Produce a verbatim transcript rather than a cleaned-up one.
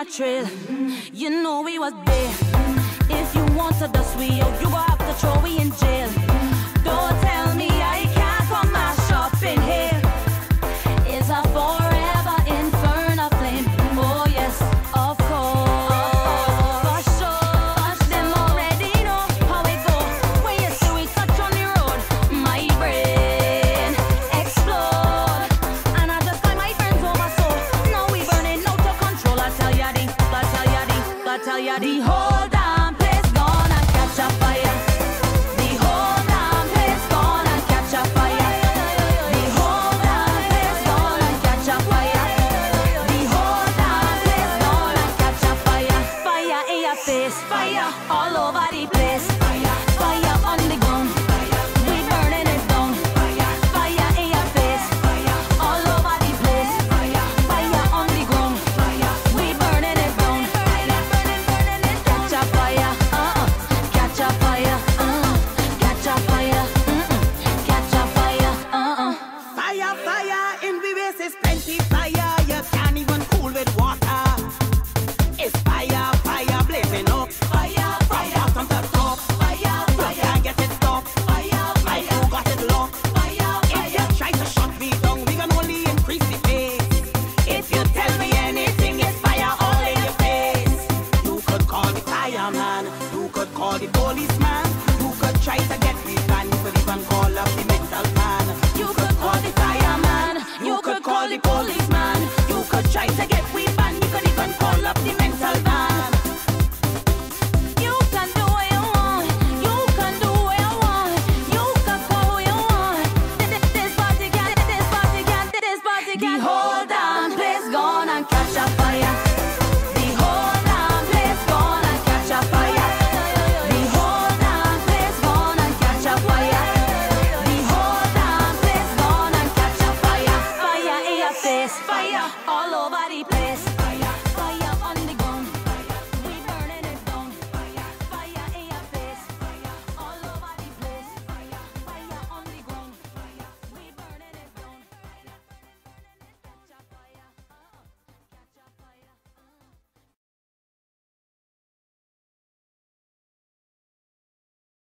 trail. You know we was there. If you want to dust we out, you gon' have to throw we in jail. Don't tell me I can't come mash up in here. It's a forever inferno flame. Oh yes, of course, for sure. Them already know how it go. When you see we touch on the road, my brain explode. And I just got my friends over, so now we burning out of control. I tell ya the, I tell ya the, I tell ya the whole